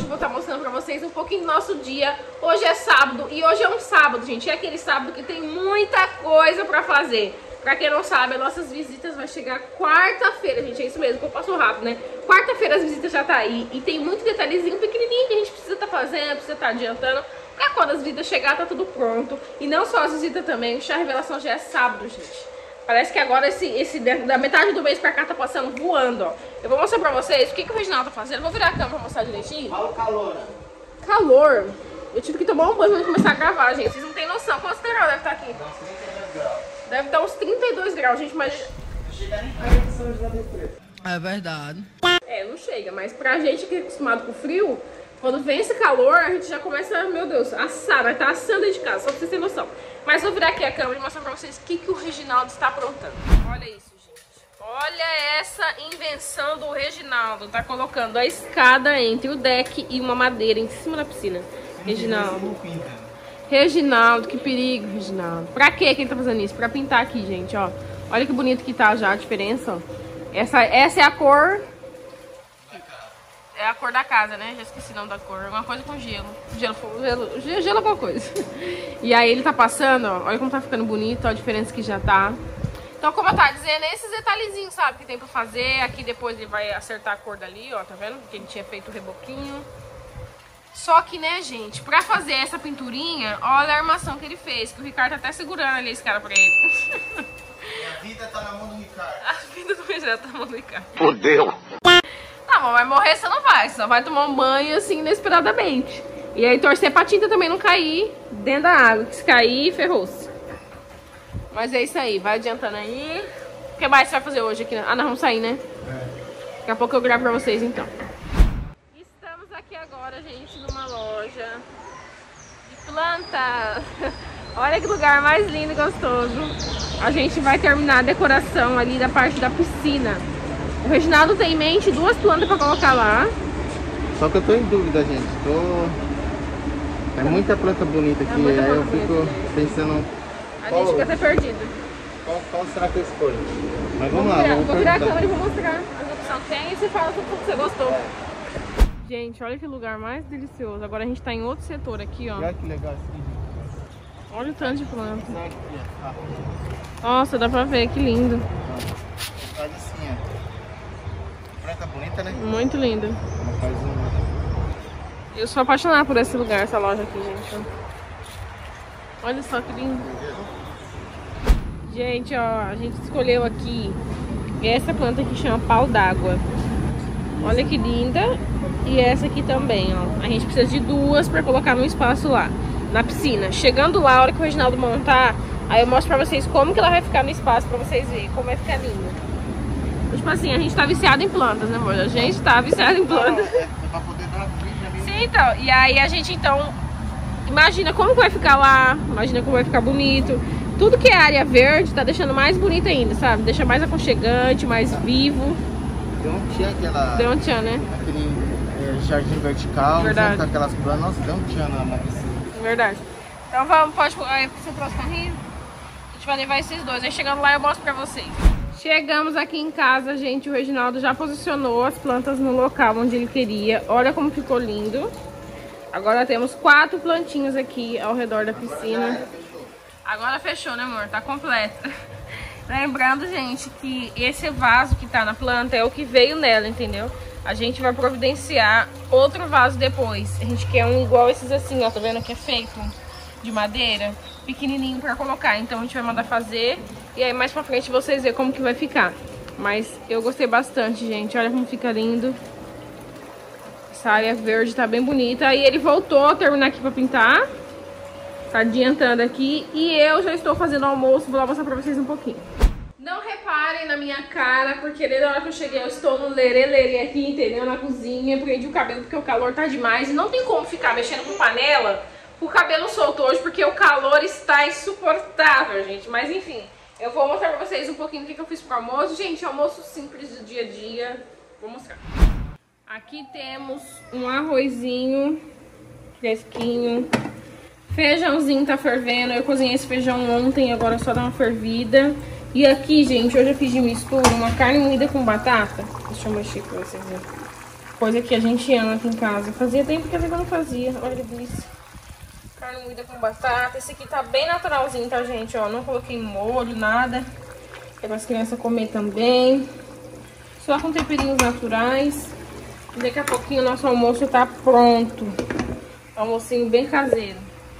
hoje vou estar mostrando pra vocês um pouquinho do nosso dia. Hoje é sábado e hoje é um sábado, gente. É aquele sábado que tem muita coisa pra fazer. Pra quem não sabe, as nossas visitas vai chegar quarta-feira, gente. É isso mesmo, que eu passo rápido, né? Quarta-feira as visitas já tá aí. E tem muito detalhezinho pequenininho que a gente precisa tá fazendo, precisa tá adiantando. Pra quando as visitas chegar, tá tudo pronto. E não só as visitas também, o chá revelação já é sábado, gente. Parece que agora da metade do mês pra cá tá passando voando, ó. Eu vou mostrar pra vocês o que o Reginaldo tá fazendo. Eu vou virar a câmera pra mostrar direitinho. Fala o calor. Calor? Eu tive que tomar um banho pra começar a gravar, gente. Vocês não tem noção. Quantos graus deve estar aqui? Deve estar uns 32 graus, gente, mas... Não chega nem perto de São José do Rio Preto. É verdade. É, não chega. Mas pra gente que é acostumado com frio, quando vem esse calor, a gente já começa, meu Deus, assar. Vai estar assando aí de casa, só pra vocês terem noção. Mas vou virar aqui a câmera e mostrar pra vocês o que o Reginaldo está aprontando. Olha isso, gente. Olha essa invenção do Reginaldo. Tá colocando a escada entre o deck e uma madeira em cima da piscina. Reginaldo. Reginaldo, que perigo, Reginaldo. Pra que ele tá fazendo isso? Pra pintar aqui, gente, ó. Olha que bonito que tá já a diferença, ó. Essa é a cor... É a cor da casa, né? Já esqueci o nome da cor. Alguma coisa com gelo. Gelo alguma coisa. E aí ele tá passando, ó. Olha como tá ficando bonito, ó, a diferença que já tá. Então, como eu tava dizendo, esses detalhezinhos, sabe, que tem pra fazer. Aqui depois ele vai acertar a cor dali, ó, tá vendo? Porque ele tinha feito o reboquinho. Só que, né, gente, pra fazer essa pinturinha, olha a armação que ele fez. Que o Ricardo tá até segurando ali esse cara pra ele. A vida tá na mão do Ricardo. A vida do Reginaldo tá na mão do Ricardo. Fudeu. Não, mas morrer você não vai, você só vai tomar um banho assim inesperadamente. E aí torcer pra tinta também não cair dentro da água, que se cair, ferrou-se. Mas é isso aí, vai adiantando aí. O que mais você vai fazer hoje aqui? Ah, nós vamos sair, né? É. Daqui a pouco eu gravo pra vocês então. Estamos aqui agora, gente, numa loja de plantas. Olha que lugar mais lindo e gostoso. A gente vai terminar a decoração ali da parte da piscina. O Reginaldo tem em mente 2 plantas pra colocar lá. Só que eu tô em dúvida, gente. É muita planta bonita aqui. Aí eu fico pensando... A gente fica até perdido. Qual será que eu escolho? Mas vamos lá, vamos vou virar a câmera e vou mostrar as opções que tem e você fala tudo que você gostou. Gente, olha que lugar mais delicioso. Agora a gente tá em outro setor aqui, ó. Olha que legal assim. Olha o tanto de planta. Nossa, dá pra ver, que lindo. Planta bonita, né? Muito lindo. Eu sou apaixonada por esse lugar, essa loja aqui, gente. Olha só que lindo. Gente, ó, a gente escolheu aqui essa planta que chama pau d'água. Olha que linda. E essa aqui também, ó. A gente precisa de 2 pra colocar no espaço lá, na piscina. Chegando lá, a hora que o Reginaldo montar, aí eu mostro pra vocês como que ela vai ficar no espaço, pra vocês verem como vai ficar linda. Tipo assim, a gente tá viciado em plantas, né, amor? A gente tá viciado em plantas. Pra poder dar vida. Sim, então. E aí a gente, então, imagina como vai ficar lá, imagina como vai ficar bonito. Tudo que é área verde tá deixando mais bonito ainda, sabe? Deixa mais aconchegante, mais vivo. Deu um tchan aquela... Deu um tchan, né? Aquele jardim vertical, verdade. Com aquelas plantas. Nossa, deu um tchan na piscina. Verdade. Então vamos, pode você trouxe o carrinho? A gente vai levar esses 2. Aí chegando lá eu mostro pra vocês. Chegamos aqui em casa, gente. O Reginaldo já posicionou as plantas no local onde ele queria. Olha como ficou lindo. Agora temos 4 plantinhas aqui ao redor da piscina. Agora fechou, né, amor? Tá completo. Lembrando, gente, que esse vaso que tá na planta é o que veio nela, entendeu? A gente vai providenciar outro vaso depois. A gente quer um igual esses assim, ó. Tá vendo que é feito de madeira? Pequenininho pra colocar. Então a gente vai mandar fazer. E aí mais pra frente vocês verem como que vai ficar. Mas eu gostei bastante, gente. Olha como fica lindo. Essa área verde tá bem bonita. E ele voltou a terminar aqui pra pintar. Tá adiantando aqui. E eu já estou fazendo o almoço. Vou lá mostrar pra vocês um pouquinho. Não reparem na minha cara, porque desde a hora que eu cheguei eu estou no lerê aqui, entendeu? Na cozinha. Prendi o cabelo porque o calor tá demais. E não tem como ficar mexendo com panela. O cabelo solto hoje porque o calor está insuportável, gente. Mas enfim, eu vou mostrar pra vocês um pouquinho o que eu fiz pro almoço. Gente, almoço simples do dia a dia. Vou mostrar. Aqui temos um arrozinho fresquinho. Feijãozinho tá fervendo. Eu cozinhei esse feijão ontem, agora só dá uma fervida. E aqui, gente, hoje eu fiz de mistura uma carne moída com batata. Deixa eu mexer pra vocês verem. Coisa que a gente ama aqui em casa. Fazia tempo que eu não fazia. Olha que delícia. Carne moída com batata. Esse aqui tá bem naturalzinho, tá, gente? Ó, não coloquei molho, nada. É para as crianças comer também. Só com temperinhos naturais. E daqui a pouquinho o nosso almoço tá pronto. Almocinho bem caseiro.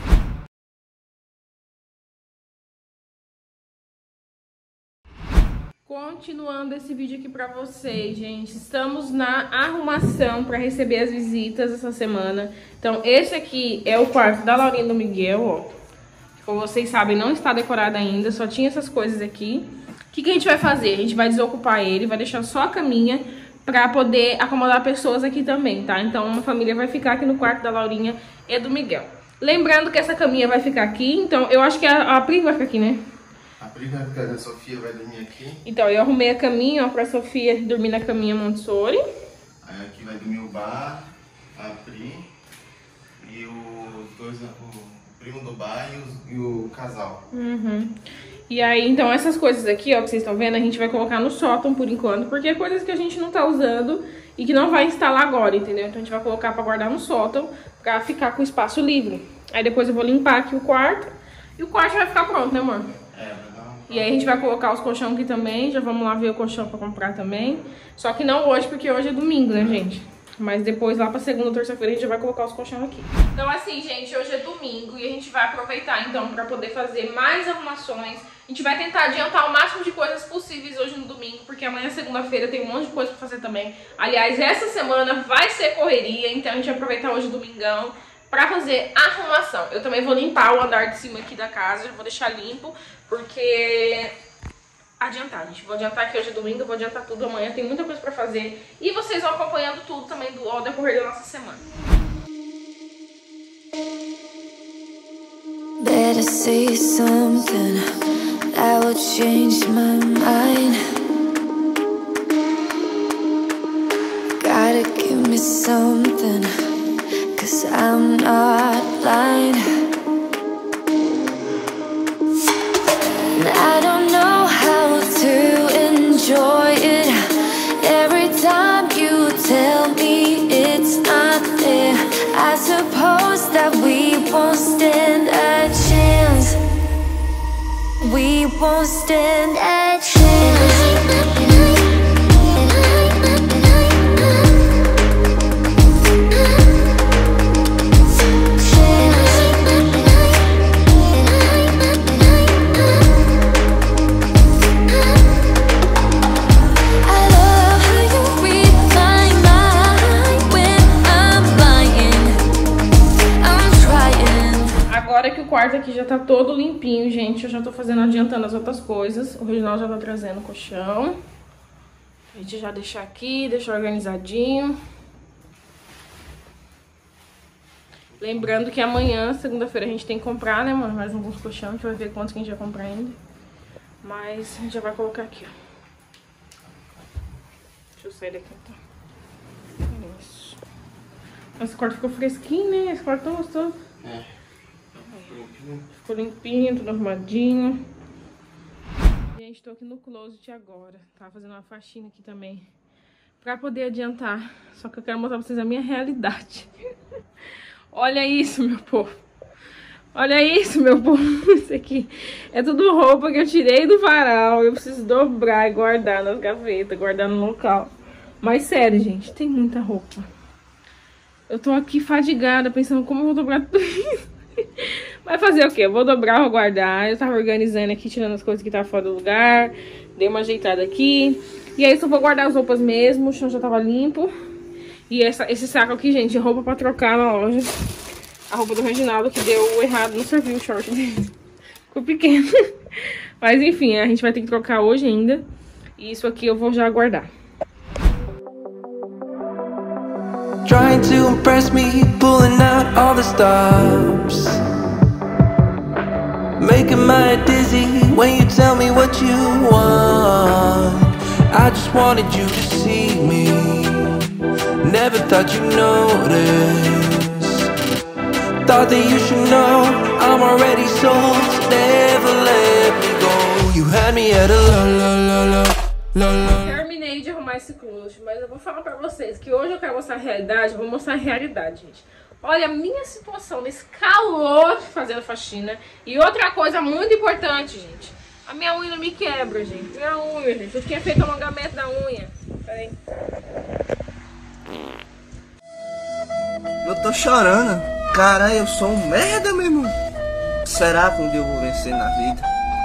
Continuando esse vídeo aqui pra vocês, gente. Estamos na arrumação pra receber as visitas essa semana. Então, esse aqui é o quarto da Laurinha e do Miguel, ó. Como vocês sabem, não está decorado ainda, só tinha essas coisas aqui. O que a gente vai fazer? A gente vai desocupar ele, vai deixar só a caminha pra poder acomodar pessoas aqui também, tá? Então, uma família vai ficar aqui no quarto da Laurinha e do Miguel. Lembrando que essa caminha vai ficar aqui, então eu acho que a Pri vai ficar aqui, né? A Pri vai ficar, a Sofia vai dormir aqui. Então, eu arrumei a caminha, ó, pra Sofia dormir na caminha Montessori. Aí aqui vai dormir o Bar, a Pri e os dois, o primo do Bar e o casal. Uhum. E aí, então, essas coisas aqui, ó, que vocês estão vendo, a gente vai colocar no sótão por enquanto, porque é coisas que a gente não tá usando e que não vai instalar agora, entendeu? Então a gente vai colocar pra guardar no sótão, pra ficar com espaço livre. Aí depois eu vou limpar aqui o quarto e o quarto vai ficar pronto, né, amor? E aí a gente vai colocar os colchão aqui também, já vamos lá ver o colchão pra comprar também. Só que não hoje, porque hoje é domingo, né, gente? Mas depois, lá pra segunda ou terça-feira, a gente já vai colocar os colchão aqui. Então assim, gente, hoje é domingo e a gente vai aproveitar, então, pra poder fazer mais arrumações. A gente vai tentar adiantar o máximo de coisas possíveis hoje no domingo, porque amanhã, segunda-feira, tem um monte de coisa pra fazer também. Aliás, essa semana vai ser correria, então a gente vai aproveitar hoje, domingão, pra fazer arrumação. Eu também vou limpar o andar de cima aqui da casa, já vou deixar limpo, porque... adiantar, gente. Vou adiantar que hoje é domingo, vou adiantar tudo amanhã, tem muita coisa pra fazer. E vocês vão acompanhando tudo também ao decorrer da nossa semana. Better say something that will change my mind. Gotta give me something, 'cause I'm not blind. And I don't know how to enjoy it. Every time you tell me it's not there, I suppose that we won't stand a chance. We won't stand a chance. Agora que o quarto aqui já tá todo limpinho, gente, eu já tô adiantando as outras coisas. O Reginaldo já tá trazendo o colchão. A gente já deixa aqui, deixa organizadinho. Lembrando que amanhã, segunda-feira, a gente tem que comprar, né, mano? Mais alguns colchão, a gente vai ver quantos que a gente vai comprar ainda. Mas a gente já vai colocar aqui, ó. Deixa eu sair daqui, então. Isso. Esse quarto ficou fresquinho, né? Esse quarto tão gostoso. É. Ficou limpinho, tudo arrumadinho. Gente, tô aqui no closet agora. Tava fazendo uma faxina aqui também, pra poder adiantar. Só que eu quero mostrar pra vocês a minha realidade. Olha isso, meu povo. Olha isso, meu povo. Isso aqui é tudo roupa que eu tirei do varal. Eu preciso dobrar e guardar nas gavetas, guardar no local. Mas sério, gente, tem muita roupa. Eu tô aqui fadigada, pensando como eu vou dobrar tudo isso. Vai fazer o quê? Eu vou dobrar, vou guardar. Eu tava organizando aqui, tirando as coisas que estavam fora do lugar. Dei uma ajeitada aqui. E aí só vou guardar as roupas mesmo. O chão já tava limpo. E esse saco aqui, gente, roupa pra trocar na loja. A roupa do Reginaldo que deu errado, não serviu o short dele. Ficou pequeno. Mas enfim, a gente vai ter que trocar hoje ainda. E isso aqui eu vou já guardar. Trying to impress me, pulling out all the stops, making my dizzy when you tell me what you want. I just wanted you to see me, never thought you'd notice. Thought that you should know I'm already sold, so never let me go. You had me at a la la la la la la. Terminei de arrumar arrumar esse closet, mas eu vou falar pra vocês que hoje eu quero mostrar a realidade, eu vou mostrar a realidade, gente. Olha a minha situação nesse calor fazendo faxina. E outra coisa muito importante, gente. A minha unha não me quebra, gente. Minha unha, gente. Eu tinha feito alongamento da unha. Pera aí. Eu tô chorando. Caralho, eu sou um merda, meu irmão. Será que um dia eu vou vencer na vida?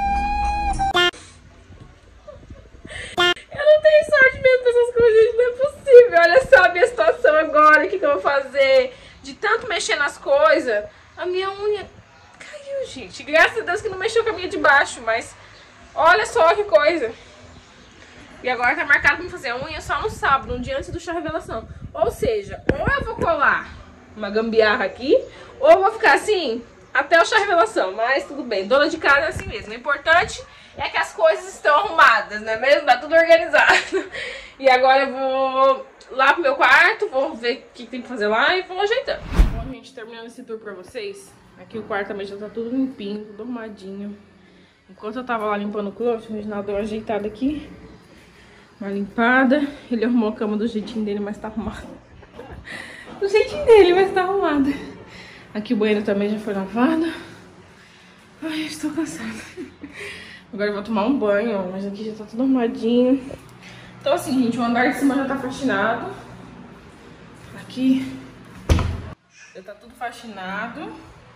Eu não tenho sorte mesmo dessas coisas, gente. Não é possível. Olha só a minha situação agora. O que eu vou fazer? De tanto mexer nas coisas, a minha unha caiu, gente. Graças a Deus que não mexeu com a minha de baixo, mas olha só que coisa. E agora tá marcado pra me fazer a unha só no sábado, um dia antes do chá revelação. Ou seja, ou eu vou colar uma gambiarra aqui, ou eu vou ficar assim até o chá revelação. Mas tudo bem, dona de casa é assim mesmo. O importante é que as coisas estão arrumadas, né mesmo? Tá tudo organizado. E agora eu vou lá pro meu quarto, vou ver o que tem que fazer lá e vou ajeitando. Bom, gente, terminando esse tour pra vocês. Aqui o quarto também já tá tudo limpinho, tudo arrumadinho. Enquanto eu tava lá limpando o closet, o Reginaldo deu uma ajeitada aqui. Uma limpada. Ele arrumou a cama do jeitinho dele, mas tá arrumado. Do jeitinho dele, mas tá arrumado. Aqui o banheiro também já foi lavado. Ai, eu estou cansada. Agora eu vou tomar um banho, ó, mas aqui já tá tudo arrumadinho. Então assim, gente, o andar de cima já tá faxinado. Aqui já tá tudo faxinado.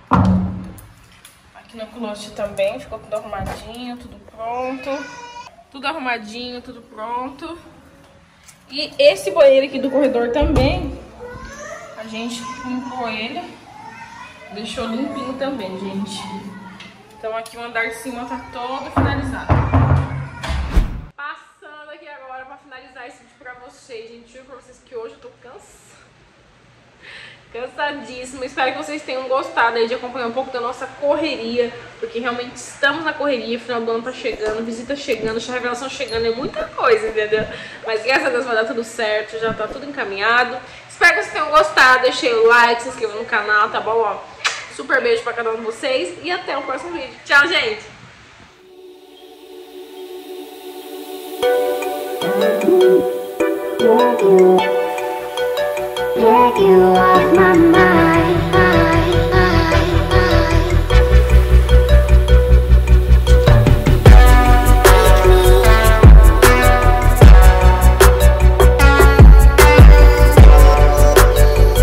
Aqui no closet também ficou tudo arrumadinho, tudo pronto. Tudo arrumadinho, tudo pronto. E esse banheiro aqui do corredor também, a gente limpou ele. Deixou limpinho também, gente. Então aqui o andar de cima tá todo finalizado. Passando aqui agora pra finalizar esse vídeo pra vocês, gente. Juro pra vocês que hoje eu tô cansadíssima. Espero que vocês tenham gostado aí de acompanhar um pouco da nossa correria, porque realmente estamos na correria. Final do ano tá chegando, visita chegando, chá revelação chegando, é muita coisa, entendeu? Mas graças a Deus vai dar tudo certo, já tá tudo encaminhado. Espero que vocês tenham gostado, deixei o like, se inscreva no canal, tá bom? Ó, super beijo pra cada um de vocês e até o próximo vídeo. Tchau, gente! Get you off my mind.